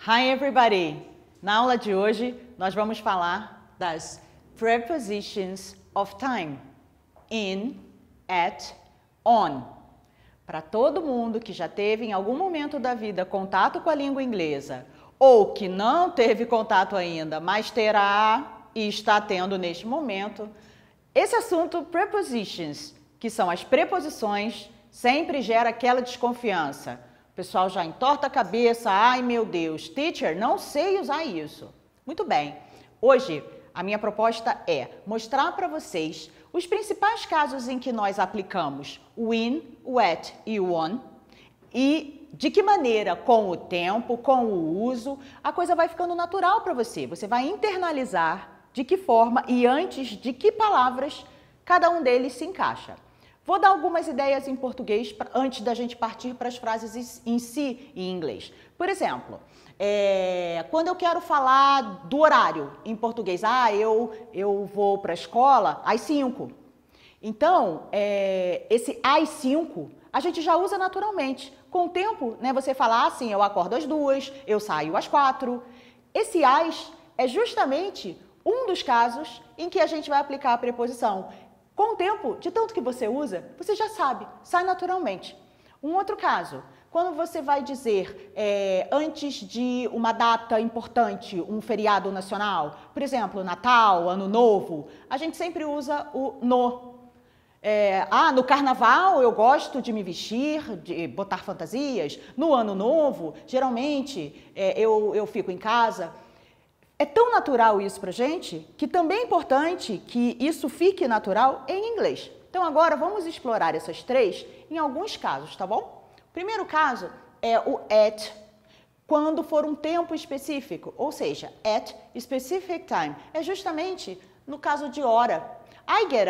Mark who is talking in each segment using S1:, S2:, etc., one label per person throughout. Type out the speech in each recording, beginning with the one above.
S1: Hi everybody! Na aula de hoje nós vamos falar das prepositions of time. In, at, on. Para todo mundo que já teve em algum momento da vida contato com a língua inglesa ou que não teve contato ainda, mas terá e está tendo neste momento, esse assunto prepositions, que são as preposições, sempre gera aquela desconfiança. O pessoal já entorta a cabeça, ai meu Deus, teacher, não sei usar isso. Muito bem, hoje a minha proposta é mostrar para vocês os principais casos em que nós aplicamos o in, o at e o on e de que maneira, com o tempo, com o uso, a coisa vai ficando natural para você. Você vai internalizar de que forma e antes de que palavras cada um deles se encaixa. Vou dar algumas ideias em português antes da gente partir para as frases em si em inglês. Por exemplo, quando eu quero falar do horário em português, eu vou para a escola às 5. Então, esse às 5 a gente já usa naturalmente. Com o tempo, né, você fala assim, eu acordo às 2, eu saio às 4. Esse às é justamente um dos casos em que a gente vai aplicar a preposição. Com o tempo, de tanto que você usa, você já sabe, sai naturalmente. Um outro caso, quando você vai dizer antes de uma data importante, um feriado nacional, por exemplo, Natal, Ano Novo, a gente sempre usa o no. No carnaval eu gosto de me vestir, de botar fantasias. No Ano Novo, geralmente eu fico em casa. É tão natural isso pra gente, que também é importante que isso fique natural em inglês. Então agora vamos explorar essas três em alguns casos, tá bom? O primeiro caso é o at, quando for um tempo específico, ou seja, at specific time. É justamente no caso de hora. I get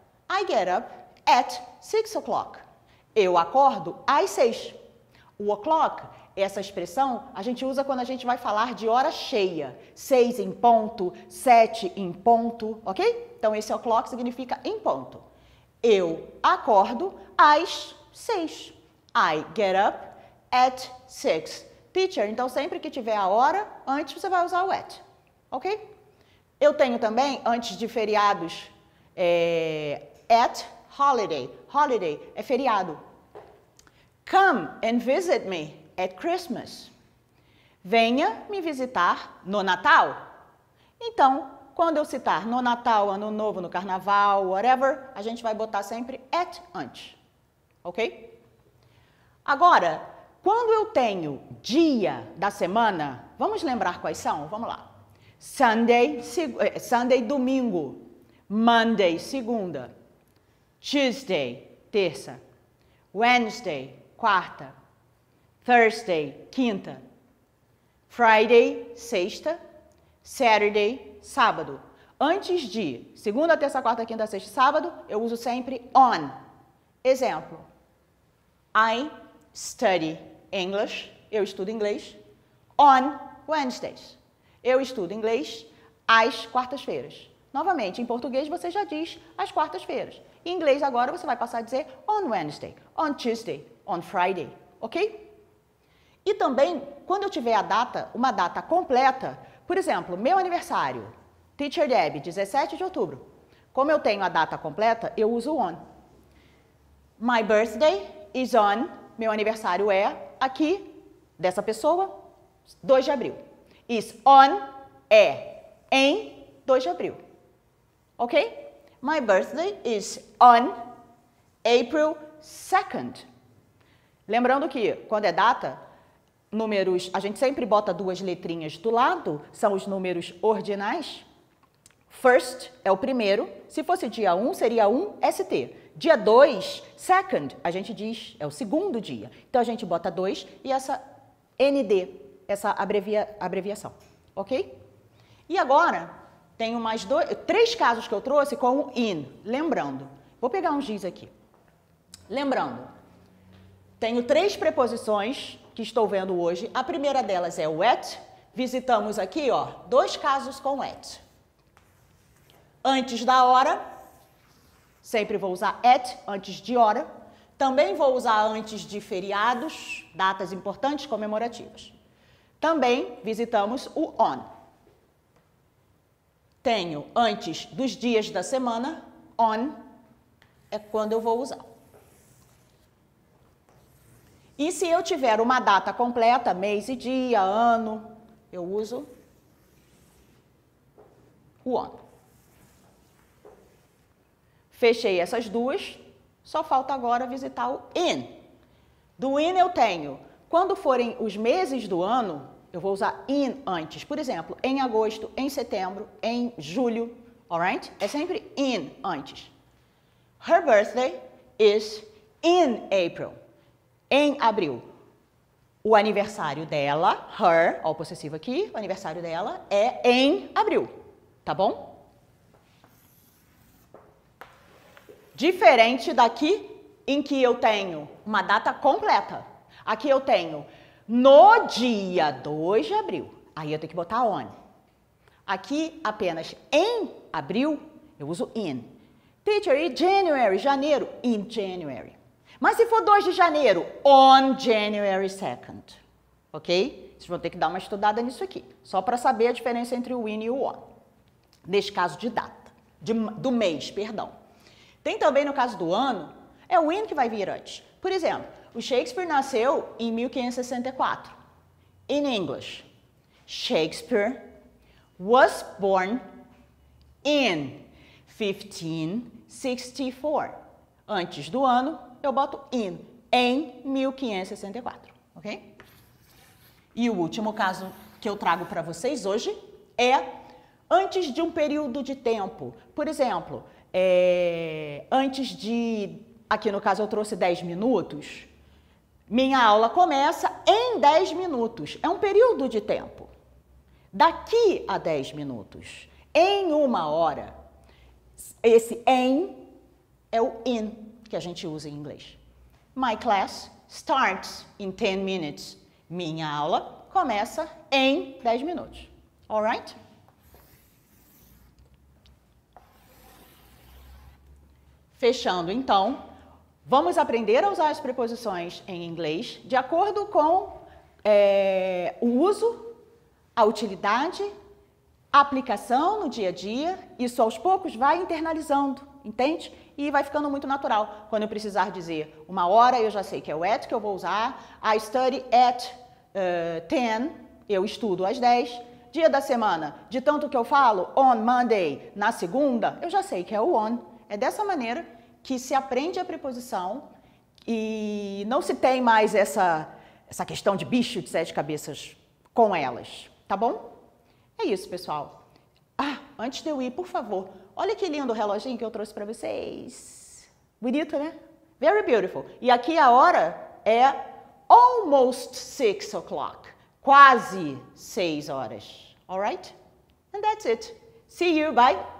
S1: up at 6 o'clock. Eu acordo às 6. O o'clock, essa expressão, a gente usa quando a gente vai falar de hora cheia. 6 em ponto, 7 em ponto, ok? Então, esse o'clock significa em ponto. Eu acordo às 6. I get up at 6. Teacher, então sempre que tiver a hora, antes você vai usar o at, ok? Eu tenho também, antes de feriados, at holiday. Holiday é feriado. Come and visit me at Christmas. Venha me visitar no Natal. Então, quando eu citar no Natal, Ano Novo, no Carnaval, whatever, a gente vai botar sempre at antes, ok? Agora, quando eu tenho dia da semana, vamos lembrar quais são? Vamos lá. Sunday, domingo. Monday, segunda. Tuesday, terça. Wednesday, quarta. Thursday, quinta. Friday, sexta. Saturday, sábado. Antes de segunda, terça, quarta, quinta, sexta, sábado, eu uso sempre on. Exemplo. I study English. Eu estudo inglês. On Wednesdays. Eu estudo inglês às quartas-feiras. Novamente, em português você já diz às quartas-feiras. Em inglês agora você vai passar a dizer on Wednesday, on Tuesday, on Friday, ok? E também, quando eu tiver uma data completa, por exemplo, meu aniversário, Teacher Deb, 17 de outubro. Como eu tenho a data completa, eu uso on. My birthday is on, meu aniversário é aqui, dessa pessoa, 2 de abril. Is on, em 2 de abril. Ok? My birthday is on April 2nd. Lembrando que, quando é data, números, a gente sempre bota 2 letrinhas do lado, são os números ordinais. First é o primeiro, se fosse dia 1, seria 1 ST. Dia 2, second, a gente diz, é o segundo dia. Então, a gente bota 2 e essa ND, essa abreviação, ok? E agora, tenho mais 3 casos que eu trouxe com o in, lembrando. Vou pegar uns giz aqui. Lembrando, tenho 3 preposições que estou vendo hoje. A primeira delas é o at. Visitamos aqui, 2 casos com at. Antes da hora, sempre vou usar at, antes de hora. Também vou usar antes de feriados, datas importantes comemorativas. Também visitamos o on. Tenho antes dos dias da semana, on é quando eu vou usar. E se eu tiver uma data completa, mês e dia, ano, eu uso o on. Fechei essas duas, só falta agora visitar o in. Do in eu tenho, quando forem os meses do ano, eu vou usar in antes. Por exemplo, em agosto, em setembro, em julho, alright? É sempre in antes. Her birthday is in April. Em abril. O aniversário dela, her, ó o possessivo aqui, o aniversário dela é em abril, tá bom? Diferente daqui, em que eu tenho uma data completa. Aqui eu tenho no dia 2 de abril. Aí eu tenho que botar on. Aqui, apenas em abril, eu uso in. Teacher, e January, janeiro, in January. Mas se for 2 de janeiro, on January 2nd. Ok? Vocês vão ter que dar uma estudada nisso aqui. Só para saber a diferença entre o in e o on. Neste caso de data. Do mês, perdão. Tem também no caso do ano, é o in que vai vir antes. Por exemplo, o Shakespeare nasceu em 1564. In English, Shakespeare was born in 1564. Antes do ano, eu boto in, em 1564, ok? E o último caso que eu trago para vocês hoje é antes de um período de tempo. Por exemplo, antes de, aqui no caso eu trouxe 10 minutos, minha aula começa em 10 minutos. É um período de tempo. Daqui a 10 minutos, em 1 hora, esse em é o in que a gente usa em inglês. My class starts in 10 minutes. Minha aula começa em 10 minutos. Alright? Fechando, então, vamos aprender a usar as preposições em inglês de acordo com o uso, a utilidade, a aplicação no dia a dia. Isso aos poucos vai internalizando, entende? E vai ficando muito natural. Quando eu precisar dizer 1 hora, eu já sei que é o at que eu vou usar. I study at 10, eu estudo às 10. Dia da semana, de tanto que eu falo, on Monday, na segunda, eu já sei que é o on. É dessa maneira que se aprende a preposição e não se tem mais essa questão de bicho de 7 cabeças com elas, tá bom? É isso, pessoal. Ah, antes de eu ir, por favor, olha que lindo o reloginho que eu trouxe para vocês. Bonito, né? Very beautiful. E aqui a hora é almost 6 o'clock. Quase 6 horas. Alright? And that's it. See you. Bye.